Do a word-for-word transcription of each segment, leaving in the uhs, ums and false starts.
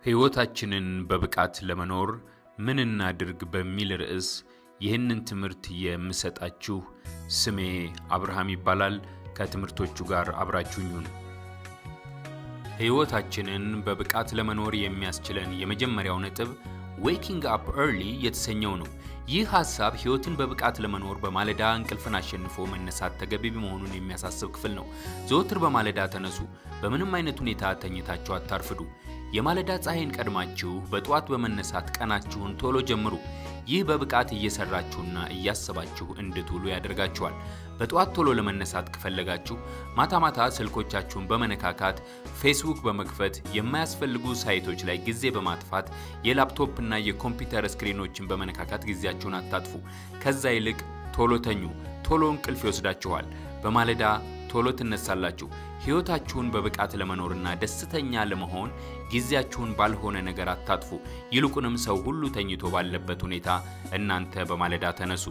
ሕይወታችንን በብቃት ለመኖር ምን እናድርግ በሚል ርዕስ ይህንን ትምህርት የምሰጣችሁ ስሜ አብርሃም ይባላል። ከትምህርቶቹ ጋር አብራችሁኝ ሁኑ። ሕይወታችንን በብቃት ለመኖር የሚያስችለን የመጀመሪያው ነጥብ waking up early የተሰኘው ነው። ይህ ሐሳብ ሕይወትን በብቃት ለመኖር በማለዳ እንቅልፍን አሸንፎ መነሳት ተገቢ መሆኑን የሚያሳስብ ክፍል ነው። ዘወትር በማለዳ ተነሱ። በምንም አይነት ሁኔታ ተኝታችሁ አታርፍዱ። የማለዳ ፀሐይን ቀድማችሁ በጧት በመነሳት ቀናችሁን ቶሎ ጀምሩ። ይህ በብቃት እየሰራችሁና እያሰባችሁ እንድትውሉ ያደርጋችኋል። በጧት ቶሎ ለመነሳት ከፈለጋችሁ ማታ ማታ ስልኮቻችሁን በመነካካት ፌስቡክ በመክፈት የማያስፈልጉ ሳይቶች ላይ ጊዜ በማጥፋት የላፕቶፕ እና የኮምፒውተር ስክሪኖችን በመነካካት ጊዜያችሁን አታጥፉ። ከዛ ይልቅ ቶሎ ተኙ። ቶሎ እንቅልፍ ይወስዳችኋል። በማለዳ ቶሎ ትነሳላችሁ። ሕይወታችሁን በብቃት ለመኖርና ደስተኛ ለመሆን ጊዜያችሁን ባልሆነ ነገር አታጥፉ። ይልቁንም ሰው ሁሉ ተኝቶ ባለበት ሁኔታ እናንተ በማለዳ ተነሱ።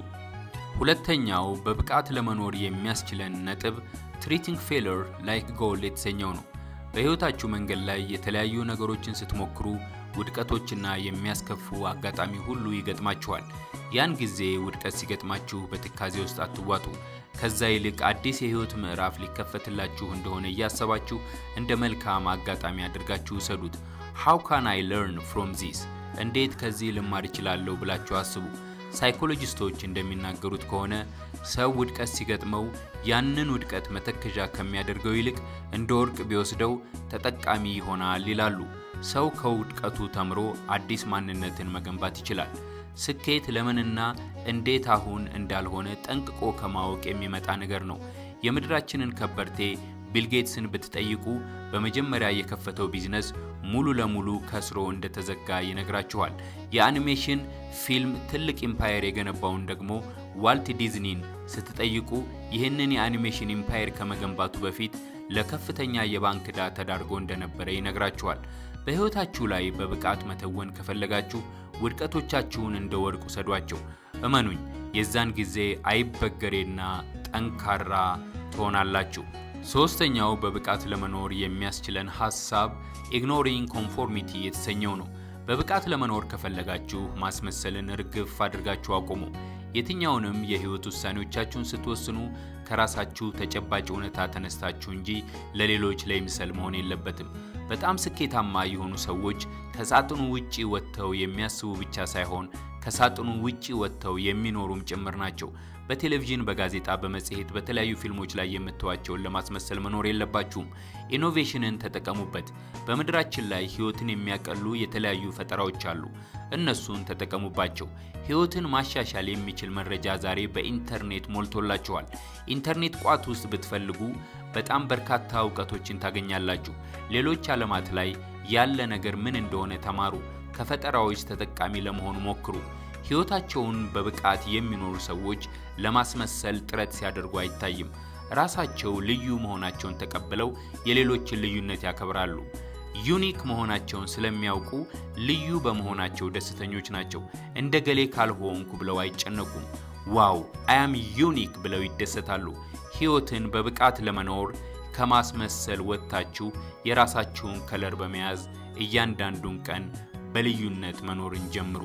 ሁለተኛው በብቃት ለመኖር የሚያስችለን ነጥብ treating failure like goal የተሰኘው ነው። በሕይወታችሁ መንገድ ላይ የተለያዩ ነገሮችን ስትሞክሩ ውድቀቶችና የሚያስከፉ አጋጣሚ ሁሉ ይገጥማችኋል። ያን ጊዜ ውድቀት ሲገጥማችሁ በትካዜ ውስጥ አትዋጡ። ከዛ ይልቅ አዲስ የሕይወት ምዕራፍ ሊከፈትላችሁ እንደሆነ እያሰባችሁ እንደ መልካም አጋጣሚ አድርጋችሁ ሰዱት። how can I learn from this እንዴት ከዚህ ልማር እችላለሁ ብላችሁ አስቡ። ሳይኮሎጂስቶች እንደሚናገሩት ከሆነ ሰው ውድቀት ሲገጥመው ያንን ውድቀት መተከጃ ከሚያደርገው ይልቅ እንደ ወርቅ ቢወስደው ተጠቃሚ ይሆናል ይላሉ። ሰው ከውድቀቱ ተምሮ አዲስ ማንነትን መገንባት ይችላል። ስኬት ለምንና እንዴት አሁን እንዳልሆነ ጠንቅቆ ከማወቅ የሚመጣ ነገር ነው። የምድራችንን ከበርቴ ቢል ጌትስን ብትጠይቁ በመጀመሪያ የከፈተው ቢዝነስ ሙሉ ለሙሉ ከስሮ እንደተዘጋ ይነግራችኋል። የአኒሜሽን ፊልም ትልቅ ኢምፓየር የገነባውን ደግሞ ዋልት ዲዝኒን ስትጠይቁ ይህንን የአኒሜሽን ኢምፓየር ከመገንባቱ በፊት ለከፍተኛ የባንክ ዕዳ ተዳርጎ እንደነበረ ይነግራችኋል። በሕይወታችሁ ላይ በብቃት መተወን ከፈለጋችሁ ውድቀቶቻችሁን እንደ ወርቅ ውሰዷቸው። እመኑኝ፣ የዛን ጊዜ አይበገሬና ጠንካራ ትሆናላችሁ። ሶስተኛው በብቃት ለመኖር የሚያስችለን ሐሳብ ignoring conformity የተሰኘው ነው። በብቃት ለመኖር ከፈለጋችሁ ማስመሰልን ርግፍ አድርጋችሁ አቁሙ። የትኛውንም የሕይወት ውሳኔዎቻችሁን ስትወስኑ ከራሳችሁ ተጨባጭ እውነታ ተነስታችሁ እንጂ ለሌሎች ለምሳሌ መሆን የለበትም። በጣም ስኬታማ የሆኑ ሰዎች ከሳጥኑ ውጪ ወጥተው የሚያስቡ ብቻ ሳይሆን ከሳጥኑ ውጪ ወጥተው የሚኖሩም ጭምር ናቸው። በቴሌቪዥን፣ በጋዜጣ፣ በመጽሔት፣ በተለያዩ ፊልሞች ላይ የምትዋቸውን ለማስመሰል መኖር የለባችሁም። ኢኖቬሽንን ተጠቀሙበት። በመድራችን ላይ ሕይወትን የሚያቀሉ የተለያዩ ፈጠራዎች አሉ። እነሱን ተጠቀሙባቸው። ሕይወትን ማሻሻል የሚችል መረጃ ዛሬ በኢንተርኔት ሞልቶላችኋል። ኢንተርኔት ቋት ውስጥ ብትፈልጉ በጣም በርካታ ዕውቀቶችን ታገኛላችሁ። ሌሎች ዓለማት ላይ ያለ ነገር ምን እንደሆነ ተማሩ። ከፈጠራዎች ተጠቃሚ ለመሆን ሞክሩ። ሕይወታቸውን በብቃት የሚኖሩ ሰዎች ለማስመሰል ጥረት ሲያደርጉ አይታይም። ራሳቸው ልዩ መሆናቸውን ተቀብለው የሌሎችን ልዩነት ያከብራሉ። ዩኒክ መሆናቸውን ስለሚያውቁ ልዩ በመሆናቸው ደስተኞች ናቸው። እንደ ገሌ ካልሆንኩ ብለው አይጨነቁም። ዋው አይ አም ዩኒክ ብለው ይደሰታሉ። ሕይወትን በብቃት ለመኖር ከማስመሰል ወጥታችሁ የራሳችሁን ከለር በመያዝ እያንዳንዱን ቀን በልዩነት መኖርን ጀምሩ።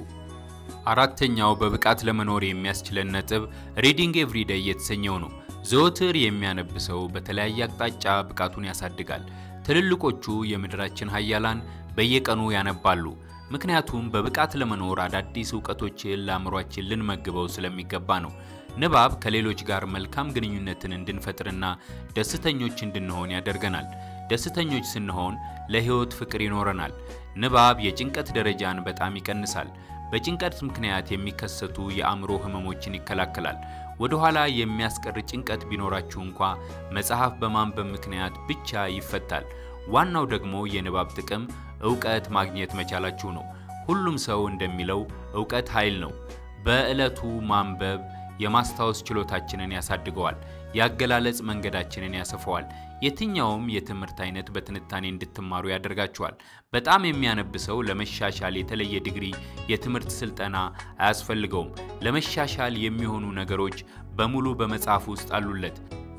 አራተኛው በብቃት ለመኖር የሚያስችለን ነጥብ reading every day የተሰኘው ነው። ዘወትር የሚያነብሰው በተለያየ አቅጣጫ ብቃቱን ያሳድጋል። ትልልቆቹ የምድራችን ኃያላን በየቀኑ ያነባሉ። ምክንያቱም በብቃት ለመኖር አዳዲስ ዕውቀቶችን ለአእምሯችን ልንመግበው ስለሚገባ ነው። ንባብ ከሌሎች ጋር መልካም ግንኙነትን እንድንፈጥርና ደስተኞች እንድንሆን ያደርገናል። ደስተኞች ስንሆን ለሕይወት ፍቅር ይኖረናል። ንባብ የጭንቀት ደረጃን በጣም ይቀንሳል። በጭንቀት ምክንያት የሚከሰቱ የአእምሮ ህመሞችን ይከላከላል። ወደ ኋላ የሚያስቀር ጭንቀት ቢኖራችሁ እንኳ መጽሐፍ በማንበብ ምክንያት ብቻ ይፈታል። ዋናው ደግሞ የንባብ ጥቅም ዕውቀት ማግኘት መቻላችሁ ነው። ሁሉም ሰው እንደሚለው ዕውቀት ኃይል ነው። በዕለቱ ማንበብ የማስታወስ ችሎታችንን ያሳድገዋል። ያገላለጽ መንገዳችንን ያሰፋዋል። የትኛውም የትምህርት አይነት በትንታኔ እንድትማሩ ያደርጋችኋል። በጣም የሚያነብ ሰው ለመሻሻል የተለየ ዲግሪ የትምህርት ስልጠና አያስፈልገውም። ለመሻሻል የሚሆኑ ነገሮች በሙሉ በመጽሐፍ ውስጥ አሉለት።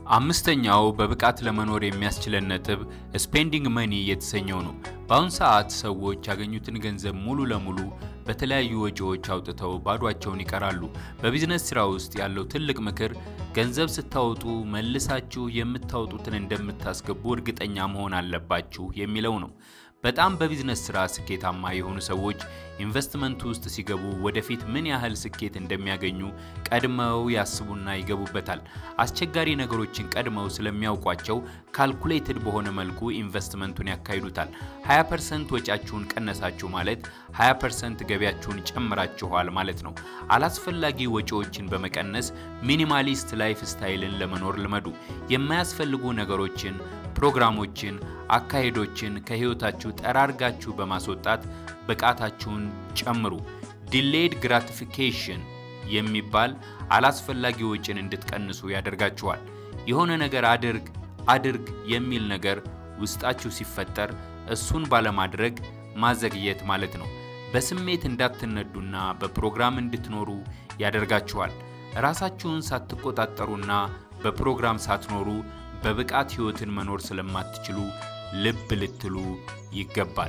አምስተኛው በብቃት ለመኖር የሚያስችለን ነጥብ ስፔንዲንግ መኒ የተሰኘው ነው። በአሁን ሰዓት ሰዎች ያገኙትን ገንዘብ ሙሉ ለሙሉ በተለያዩ ወጪዎች አውጥተው ባዷቸውን ይቀራሉ። በቢዝነስ ስራ ውስጥ ያለው ትልቅ ምክር ገንዘብ ስታወጡ መልሳችሁ የምታወጡትን እንደምታስገቡ እርግጠኛ መሆን አለባችሁ የሚለው ነው። በጣም በቢዝነስ ስራ ስኬታማ የሆኑ ሰዎች ኢንቨስትመንት ውስጥ ሲገቡ ወደፊት ምን ያህል ስኬት እንደሚያገኙ ቀድመው ያስቡና ይገቡበታል። አስቸጋሪ ነገሮችን ቀድመው ስለሚያውቋቸው ካልኩሌትድ በሆነ መልኩ ኢንቨስትመንቱን ያካሂዱታል። ሃያ ፐርሰንት ወጪያችሁን ቀነሳችሁ ማለት ሃያ ፐርሰንት ገቢያችሁን ጨምራችኋል ማለት ነው። አላስፈላጊ ወጪዎችን በመቀነስ ሚኒማሊስት ላይፍ ስታይልን ለመኖር ልመዱ። የማያስፈልጉ ነገሮችን ፕሮግራሞችን አካሄዶችን ከህይወታችሁ ጠራርጋችሁ በማስወጣት ብቃታችሁን ጨምሩ። ዲሌይድ ግራቲፊኬሽን የሚባል አላስፈላጊ ወጪን እንድትቀንሱ ያደርጋችኋል። የሆነ ነገር አድርግ አድርግ የሚል ነገር ውስጣችሁ ሲፈጠር እሱን ባለማድረግ ማዘግየት ማለት ነው። በስሜት እንዳትነዱና በፕሮግራም እንድትኖሩ ያደርጋችኋል። ራሳችሁን ሳትቆጣጠሩና በፕሮግራም ሳትኖሩ በብቃት ህይወትን መኖር ስለማትችሉ ልብ ልትሉ ይገባል።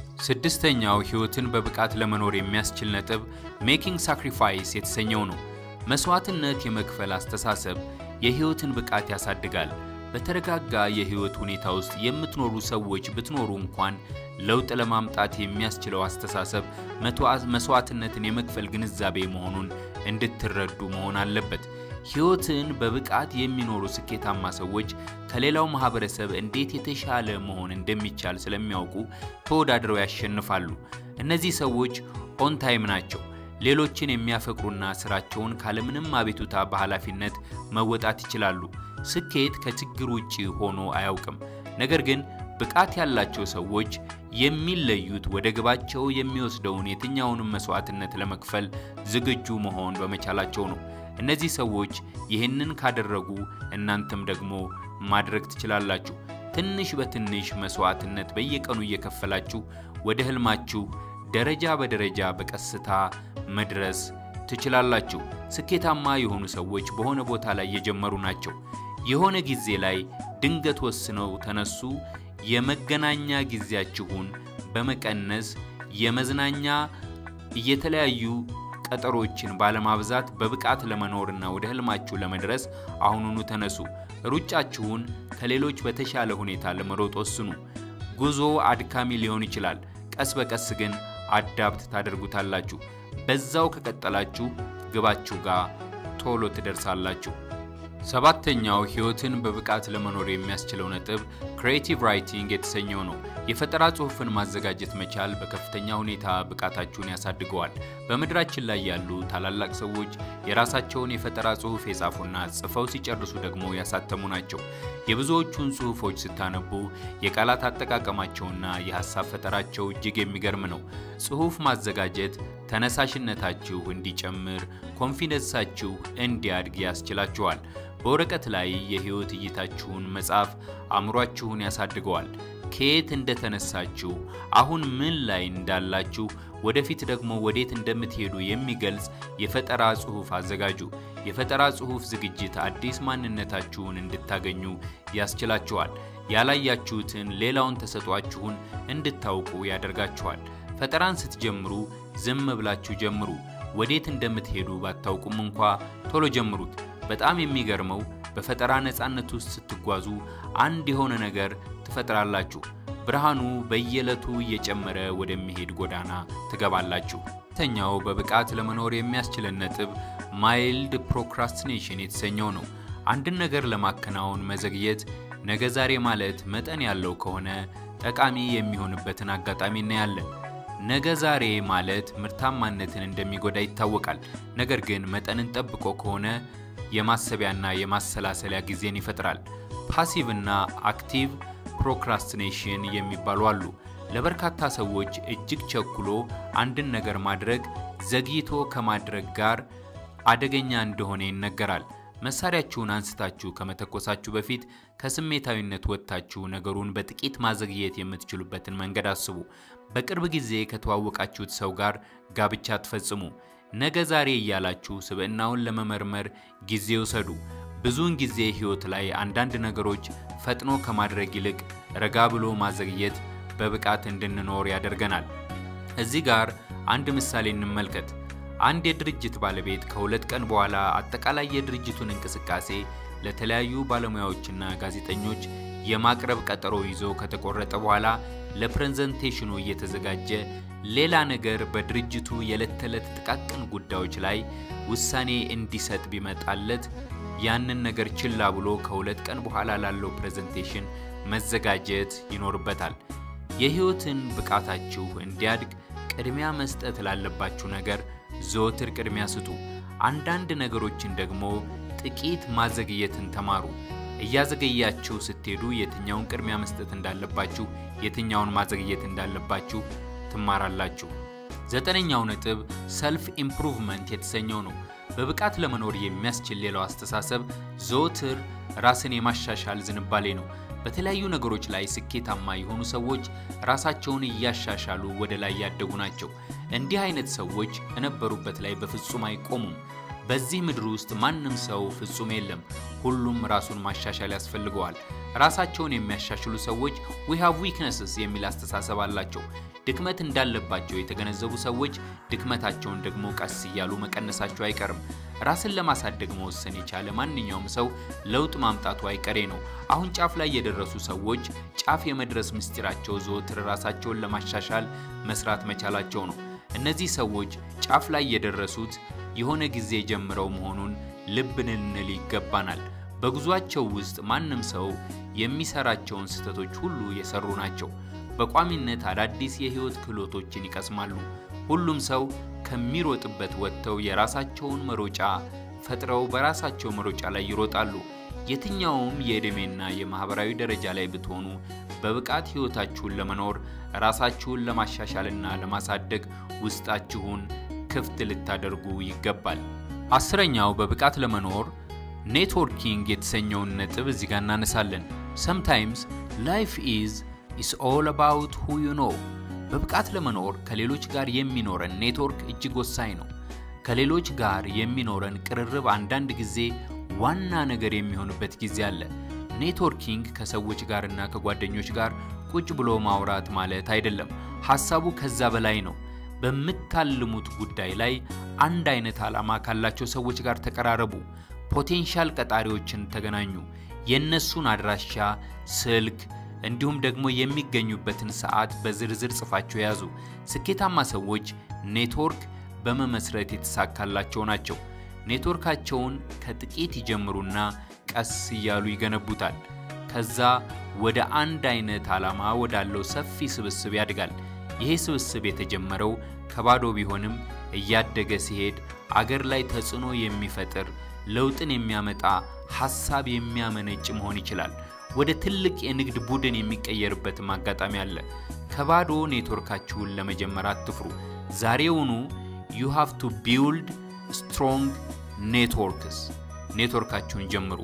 ስድስተኛው ህይወትን በብቃት ለመኖር የሚያስችል ነጥብ ሜኪንግ ሳክሪፋይስ የተሰኘው ነው። መስዋዕትነት የመክፈል አስተሳሰብ የህይወትን ብቃት ያሳድጋል። በተረጋጋ የህይወት ሁኔታ ውስጥ የምትኖሩ ሰዎች ብትኖሩ እንኳን ለውጥ ለማምጣት የሚያስችለው አስተሳሰብ መስዋዕትነትን የመክፈል ግንዛቤ መሆኑን እንድትረዱ መሆን አለበት። ህይወትን በብቃት የሚኖሩ ስኬታማ ሰዎች ከሌላው ማህበረሰብ እንዴት የተሻለ መሆን እንደሚቻል ስለሚያውቁ ተወዳድረው ያሸንፋሉ። እነዚህ ሰዎች ኦን ታይም ናቸው። ሌሎችን የሚያፈቅሩና ስራቸውን ካለምንም አቤቱታ በኃላፊነት መወጣት ይችላሉ። ስኬት ከችግር ውጪ ሆኖ አያውቅም። ነገር ግን ብቃት ያላቸው ሰዎች የሚለዩት ወደ ግባቸው የሚወስደውን የትኛውንም መስዋዕትነት ለመክፈል ዝግጁ መሆን በመቻላቸው ነው። እነዚህ ሰዎች ይህንን ካደረጉ እናንተም ደግሞ ማድረግ ትችላላችሁ። ትንሽ በትንሽ መስዋዕትነት በየቀኑ እየከፈላችሁ ወደ ህልማችሁ ደረጃ በደረጃ በቀስታ መድረስ ትችላላችሁ። ስኬታማ የሆኑ ሰዎች በሆነ ቦታ ላይ የጀመሩ ናቸው። የሆነ ጊዜ ላይ ድንገት ወስነው ተነሱ። የመገናኛ ጊዜያችሁን በመቀነስ የመዝናኛ የተለያዩ ቀጠሮችን ባለማብዛት በብቃት ለመኖርና ወደ ህልማችሁ ለመድረስ አሁኑኑ ተነሱ። ሩጫችሁን ከሌሎች በተሻለ ሁኔታ ለመሮጥ ወስኑ። ጉዞ አድካሚ ሊሆን ይችላል። ቀስ በቀስ ግን አዳፕት ታደርጉታላችሁ። በዛው ከቀጠላችሁ ግባችሁ ጋር ቶሎ ትደርሳላችሁ። ሰባተኛው ህይወትን በብቃት ለመኖር የሚያስችለው ነጥብ ክሪኤቲቭ ራይቲንግ የተሰኘው ነው። የፈጠራ ጽሑፍን ማዘጋጀት መቻል በከፍተኛ ሁኔታ ብቃታችሁን ያሳድገዋል። በመድራችን ላይ ያሉ ታላላቅ ሰዎች የራሳቸውን የፈጠራ ጽሑፍ የጻፉና ጽፈው ሲጨርሱ ደግሞ ያሳተሙ ናቸው። የብዙዎቹን ጽሑፎች ስታነቡ የቃላት አጠቃቀማቸውና የሐሳብ ፈጠራቸው እጅግ የሚገርም ነው። ጽሑፍ ማዘጋጀት ተነሳሽነታችሁ እንዲጨምር፣ ኮንፊደንሳችሁ እንዲያድግ ያስችላችኋል። በወረቀት ላይ የህይወት እይታችሁን መጻፍ አእምሯችሁን ያሳድገዋል። ከየት እንደተነሳችሁ፣ አሁን ምን ላይ እንዳላችሁ፣ ወደፊት ደግሞ ወዴት እንደምትሄዱ የሚገልጽ የፈጠራ ጽሑፍ አዘጋጁ። የፈጠራ ጽሑፍ ዝግጅት አዲስ ማንነታችሁን እንድታገኙ ያስችላችኋል። ያላያችሁትን ሌላውን ተሰጧችሁን እንድታውቁ ያደርጋችኋል። ፈጠራን ስትጀምሩ ዝም ብላችሁ ጀምሩ። ወዴት እንደምትሄዱ ባታውቁም እንኳ ቶሎ ጀምሩት። በጣም የሚገርመው በፈጠራ ነፃነት ውስጥ ስትጓዙ አንድ የሆነ ነገር ትፈጥራላችሁ። ብርሃኑ በየዕለቱ እየጨመረ ወደሚሄድ ጎዳና ትገባላችሁ። ተኛው በብቃት ለመኖር የሚያስችለን ነጥብ ማይልድ ፕሮክራስቲኔሽን የተሰኘው ነው። አንድን ነገር ለማከናወን መዘግየት ነገ ዛሬ ማለት መጠን ያለው ከሆነ ጠቃሚ የሚሆንበትን አጋጣሚ እናያለን። ነገ ዛሬ ማለት ምርታማነትን እንደሚጎዳ ይታወቃል። ነገር ግን መጠንን ጠብቆ ከሆነ የማሰቢያና የማሰላሰሊያ ጊዜን ይፈጥራል። ፓሲቭ እና አክቲቭ ፕሮክራስቲኔሽን የሚባሉ አሉ። ለበርካታ ሰዎች እጅግ ቸኩሎ አንድን ነገር ማድረግ ዘግይቶ ከማድረግ ጋር አደገኛ እንደሆነ ይነገራል። መሳሪያችሁን አንስታችሁ ከመተኮሳችሁ በፊት ከስሜታዊነት ወጥታችሁ ነገሩን በጥቂት ማዘግየት የምትችሉበትን መንገድ አስቡ። በቅርብ ጊዜ ከተዋወቃችሁት ሰው ጋር ጋብቻ ትፈጽሙ። ነገ ዛሬ እያላችሁ ስብዕናውን ለመመርመር ጊዜ ውሰዱ። ብዙውን ጊዜ ህይወት ላይ አንዳንድ ነገሮች ፈጥኖ ከማድረግ ይልቅ ረጋ ብሎ ማዘግየት በብቃት እንድንኖር ያደርገናል። እዚህ ጋር አንድ ምሳሌ እንመልከት። አንድ የድርጅት ባለቤት ከሁለት ቀን በኋላ አጠቃላይ የድርጅቱን እንቅስቃሴ ለተለያዩ ባለሙያዎችና ጋዜጠኞች የማቅረብ ቀጠሮ ይዞ ከተቆረጠ በኋላ ለፕሬዘንቴሽኑ እየተዘጋጀ ሌላ ነገር በድርጅቱ የዕለት ተዕለት ጥቃቅን ጉዳዮች ላይ ውሳኔ እንዲሰጥ ቢመጣለት ያንን ነገር ችላ ብሎ ከሁለት ቀን በኋላ ላለው ፕሬዘንቴሽን መዘጋጀት ይኖርበታል። የህይወትን ብቃታችሁ እንዲያድግ ቅድሚያ መስጠት ላለባችሁ ነገር ዘወትር ቅድሚያ ስጡ። አንዳንድ ነገሮችን ደግሞ ጥቂት ማዘግየትን ተማሩ። እያዘገያችሁ ስትሄዱ የትኛውን ቅድሚያ መስጠት እንዳለባችሁ የትኛውን ማዘግየት እንዳለባችሁ ትማራላችሁ። ዘጠነኛው ነጥብ ሰልፍ ኢምፕሩቭመንት የተሰኘው ነው። በብቃት ለመኖር የሚያስችል ሌላው አስተሳሰብ ዘወትር ራስን የማሻሻል ዝንባሌ ነው። በተለያዩ ነገሮች ላይ ስኬታማ የሆኑ ሰዎች ራሳቸውን እያሻሻሉ ወደ ላይ ያደጉ ናቸው። እንዲህ አይነት ሰዎች እነበሩበት ላይ በፍጹም አይቆሙም። በዚህ ምድር ውስጥ ማንም ሰው ፍጹም የለም። ሁሉም ራሱን ማሻሻል ያስፈልገዋል። ራሳቸውን የሚያሻሽሉ ሰዎች we have weaknesses የሚል አስተሳሰብ አላቸው። ድክመት እንዳለባቸው የተገነዘቡ ሰዎች ድክመታቸውን ደግሞ ቀስ እያሉ መቀነሳቸው አይቀርም። ራስን ለማሳደግ መወሰን የቻለ ማንኛውም ሰው ለውጥ ማምጣቱ አይቀሬ ነው። አሁን ጫፍ ላይ የደረሱ ሰዎች ጫፍ የመድረስ ምስጢራቸው ዘወትር ራሳቸውን ለማሻሻል መስራት መቻላቸው ነው። እነዚህ ሰዎች ጫፍ ላይ የደረሱት የሆነ ጊዜ ጀምረው መሆኑን ልብ ልንል ይገባናል። በጉዟቸው ውስጥ ማንም ሰው የሚሰራቸውን ስህተቶች ሁሉ የሰሩ ናቸው። በቋሚነት አዳዲስ የህይወት ክህሎቶችን ይቀስማሉ። ሁሉም ሰው ከሚሮጥበት ወጥተው የራሳቸውን መሮጫ ፈጥረው በራሳቸው መሮጫ ላይ ይሮጣሉ። የትኛውም የእድሜና የማህበራዊ ደረጃ ላይ ብትሆኑ በብቃት ህይወታችሁን ለመኖር ራሳችሁን ለማሻሻልና ለማሳደግ ውስጣችሁን ክፍት ልታደርጉ ይገባል። አስረኛው በብቃት ለመኖር ኔትወርኪንግ የተሰኘውን ነጥብ እዚህ ጋር እናነሳለን። sometimes life is is all about who you know። በብቃት ለመኖር ከሌሎች ጋር የሚኖረን ኔትወርክ እጅግ ወሳኝ ነው። ከሌሎች ጋር የሚኖረን ቅርርብ አንዳንድ ጊዜ ዋና ነገር የሚሆንበት ጊዜ አለ። ኔትወርኪንግ ከሰዎች ጋርና ከጓደኞች ጋር ቁጭ ብሎ ማውራት ማለት አይደለም። ሐሳቡ ከዛ በላይ ነው። በመታልሙት ጉዳይ ላይ አንድ አይነት ዓላማ ካላቸው ሰዎች ጋር ተቀራረቡ። ፖቴንሻል ቀጣሪዎችን ተገናኙ። የነሱን አድራሻ፣ ስልክ እንዲሁም ደግሞ የሚገኙበትን ሰዓት በዝርዝር ጽፋቸው ያዙ። ስኬታማ ሰዎች ኔትወርክ በመመስረት የተሳካላቸው ናቸው። ኔትወርካቸውን ከጥቂት ይጀምሩና ቀስ እያሉ ይገነቡታል። ከዛ ወደ አንድ አይነት ዓላማ ወዳለው ሰፊ ስብስብ ያድጋል። ይሄ ስብስብ የተጀመረው ከባዶ ቢሆንም እያደገ ሲሄድ አገር ላይ ተጽዕኖ የሚፈጥር ለውጥን የሚያመጣ ሐሳብ የሚያመነጭ መሆን ይችላል። ወደ ትልቅ የንግድ ቡድን የሚቀየርበት ማጋጣሚ አለ። ከባዶ ኔትወርካችሁን ለመጀመር አትፍሩ። ዛሬውኑ you have to build strong networks። ኔትወርካችሁን ጀምሩ።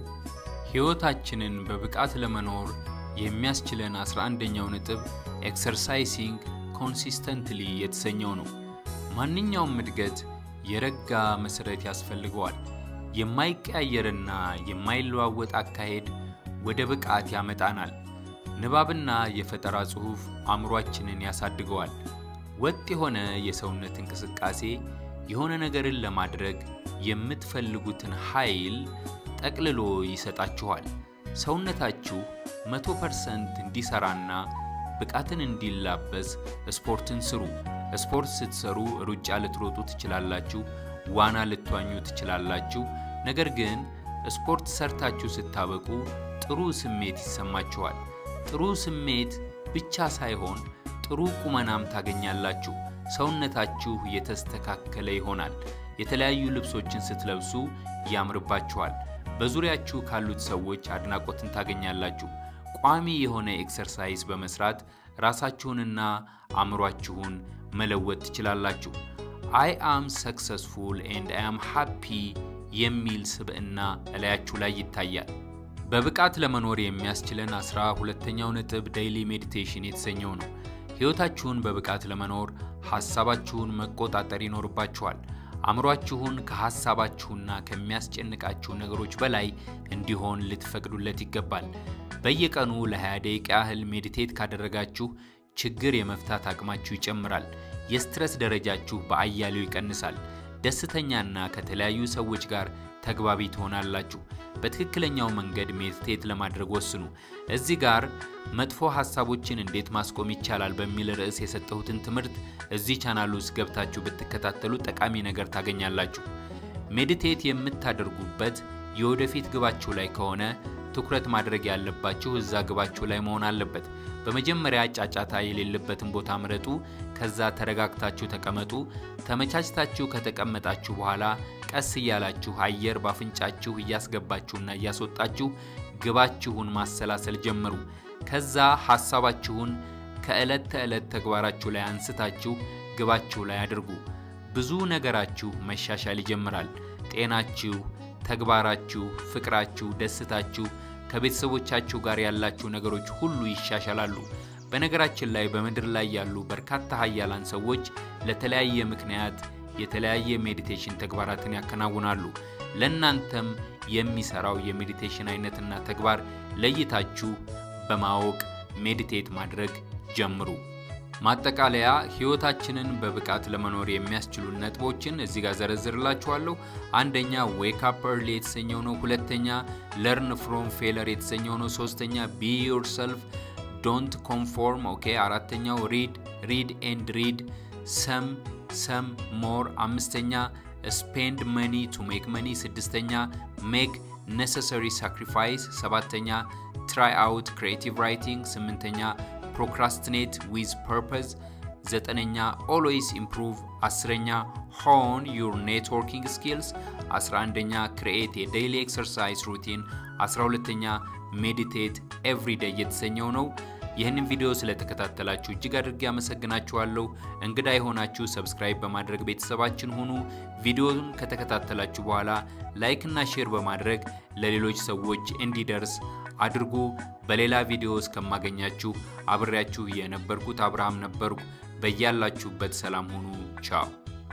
ህይወታችንን በብቃት ለመኖር የሚያስችለን አስራ አንደኛው ነጥብ exercising consistently የተሰኘው ነው። ማንኛውም እድገት የረጋ መሰረት ያስፈልገዋል። የማይቀያየርና የማይለዋወጥ አካሄድ ወደ ብቃት ያመጣናል። ንባብና የፈጠራ ጽሑፍ አእምሯችንን ያሳድገዋል። ወጥ የሆነ የሰውነት እንቅስቃሴ የሆነ ነገርን ለማድረግ የምትፈልጉትን ኃይል ጠቅልሎ ይሰጣችኋል። ሰውነታችሁ መቶ ፐርሰንት እንዲሰራና ብቃትን እንዲላበስ ስፖርትን ስሩ። ስፖርት ስትሰሩ ሩጫ ልትሮጡ ትችላላችሁ፣ ዋና ልትዋኙ ትችላላችሁ። ነገር ግን ስፖርት ሰርታችሁ ስታበቁ ጥሩ ስሜት ይሰማችኋል። ጥሩ ስሜት ብቻ ሳይሆን ጥሩ ቁመናም ታገኛላችሁ። ሰውነታችሁ የተስተካከለ ይሆናል። የተለያዩ ልብሶችን ስትለብሱ ያምርባችኋል። በዙሪያችሁ ካሉት ሰዎች አድናቆትን ታገኛላችሁ። ቋሚ የሆነ ኤክሰርሳይዝ በመስራት ራሳችሁንና አእምሯችሁን መለወጥ ትችላላችሁ። I am successful and I am happy የሚል ስብዕና እላያችሁ ላይ ይታያል። በብቃት ለመኖር የሚያስችለን አስራ ሁለተኛው ነጥብ ዴይሊ ሜዲቴሽን የተሰኘው ነው። ሕይወታችሁን በብቃት ለመኖር ሐሳባችሁን መቆጣጠር ይኖርባችኋል። አምሯችሁን ከሐሳባችሁና ከሚያስጨንቃችሁ ነገሮች በላይ እንዲሆን ልትፈቅዱለት ይገባል። በየቀኑ ለ20 ደቂቃ ያህል ሜዲቴት ካደረጋችሁ ችግር የመፍታት አቅማችሁ ይጨምራል። የስትረስ ደረጃችሁ በአያሌው ይቀንሳል። ደስተኛና ከተለያዩ ሰዎች ጋር ተግባቢ ትሆናላችሁ። በትክክለኛው መንገድ ሜዲቴት ለማድረግ ወስኑ። እዚህ ጋር መጥፎ ሐሳቦችን እንዴት ማስቆም ይቻላል በሚል ርዕስ የሰጠሁትን ትምህርት እዚህ ቻናል ውስጥ ገብታችሁ ብትከታተሉ ጠቃሚ ነገር ታገኛላችሁ። ሜዲቴት የምታደርጉበት የወደፊት ግባችሁ ላይ ከሆነ ትኩረት ማድረግ ያለባችሁ እዛ ግባችሁ ላይ መሆን አለበት። በመጀመሪያ ጫጫታ የሌለበትን ቦታ ምረጡ። ከዛ ተረጋግታችሁ ተቀመጡ። ተመቻችታችሁ ከተቀመጣችሁ በኋላ ቀስ እያላችሁ አየር ባፍንጫችሁ እያስገባችሁና እያስወጣችሁ ግባችሁን ማሰላሰል ጀምሩ። ከዛ ሐሳባችሁን ከዕለት ተዕለት ተግባራችሁ ላይ አንስታችሁ ግባችሁ ላይ አድርጉ። ብዙ ነገራችሁ መሻሻል ይጀምራል። ጤናችሁ፣ ተግባራችሁ፣ ፍቅራችሁ፣ ደስታችሁ፣ ከቤተሰቦቻችሁ ጋር ያላችሁ ነገሮች ሁሉ ይሻሻላሉ። በነገራችን ላይ በመድር ላይ ያሉ በርካታ ኃያላን ሰዎች ለተለያየ ምክንያት የተለያየ ሜዲቴሽን ተግባራትን ያከናውናሉ። ለእናንተም የሚሰራው የሜዲቴሽን አይነትና ተግባር ለይታችሁ በማወቅ ሜዲቴት ማድረግ ጀምሩ። ማጠቃለያ ህይወታችንን በብቃት ለመኖር የሚያስችሉ ነጥቦችን እዚህ ጋር ዘርዝርላችኋለሁ። አንደኛ ዌክ አፕ ኤርሊ የተሰኘው ነው። ሁለተኛ ለርን ፍሮም ፌለር የተሰኘው ነው። ሶስተኛ ቢ ዮርሰልፍ ዶንት ኮንፎርም ኦኬ። አራተኛው ሪድ ሪድ ኤንድ ሪድ ሰም ሰም ሞር። አምስተኛ ስፔንድ መኒ ቱ ሜክ መኒ። ስድስተኛ ሜክ necessary sacrifice። ሰባተኛ try out creative writing። ስምንተኛ procrastinate with purpose። ዘጠነኛ always improve። አስረኛ hone your networking skills። አስራ አንደኛ create a daily exercise routine። አስራ ሁለተኛ meditate every day የተሰኘው ነው። ይህንን ቪዲዮ ስለተከታተላችሁ እጅግ አድርጌ አመሰግናችኋለሁ። እንግዳ የሆናችሁ ሰብስክራይብ በማድረግ ቤተሰባችን ሁኑ። ቪዲዮውን ከተከታተላችሁ በኋላ ላይክ እና ሼር በማድረግ ለሌሎች ሰዎች እንዲደርስ አድርጉ። በሌላ ቪዲዮ እስከማገኛችሁ አብሬያችሁ የነበርኩት አብርሃም ነበርኩ። በያላችሁበት ሰላም ሁኑ። ቻው።